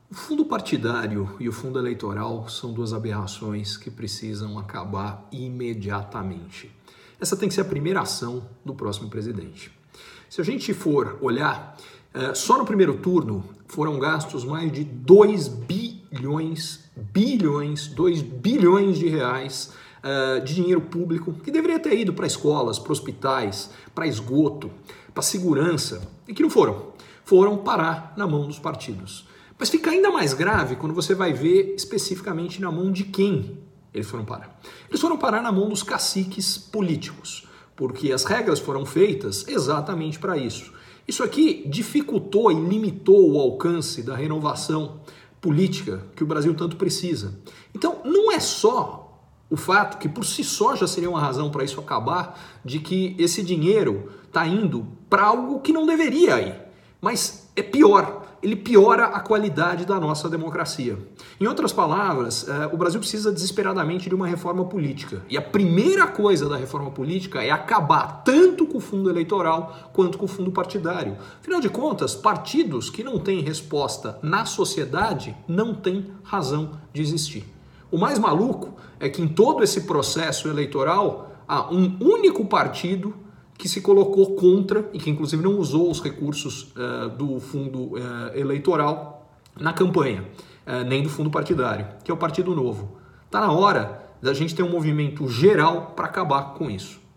O fundo partidário e o fundo eleitoral são duas aberrações que precisam acabar imediatamente. Essa tem que ser a primeira ação do próximo presidente. Se a gente for olhar, só no primeiro turno foram gastos mais de 2 bilhões de reais de dinheiro público que deveria ter ido para escolas, para hospitais, para esgoto, para segurança, e que não foram. Foram parar na mão dos partidos. Mas fica ainda mais grave quando você vai ver especificamente na mão de quem eles foram parar. Eles foram parar na mão dos caciques políticos, porque as regras foram feitas exatamente para isso. Isso aqui dificultou e limitou o alcance da renovação política que o Brasil tanto precisa. Então, não é só o fato que por si só já seria uma razão para isso acabar, de que esse dinheiro está indo para algo que não deveria ir. Mas é pior, ele piora a qualidade da nossa democracia. Em outras palavras, o Brasil precisa desesperadamente de uma reforma política. E a primeira coisa da reforma política é acabar tanto com o fundo eleitoral quanto com o fundo partidário. Afinal de contas, partidos que não têm resposta na sociedade não têm razão de existir. O mais maluco é que em todo esse processo eleitoral há um único partido que se colocou contra e que inclusive não usou os recursos do fundo eleitoral na campanha, nem do fundo partidário, que é o Partido Novo. Está na hora da gente ter um movimento geral para acabar com isso.